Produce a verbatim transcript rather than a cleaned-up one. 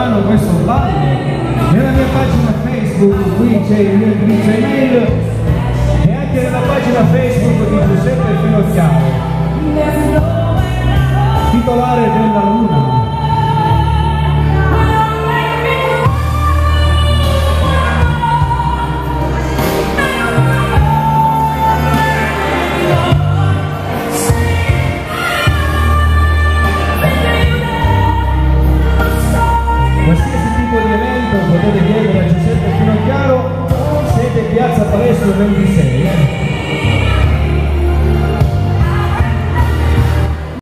mano questo ballo. Nella mia pagina Facebook qui c'è il mio indirizzo email e anche nella pagina Facebook di Giuseppe Finocchiaro, titolare della Luna. Qualsiasi tipo di evento potete chiedere a Giuseppe Finocchiaro, sede Piazza Palestro ventisei. Eh?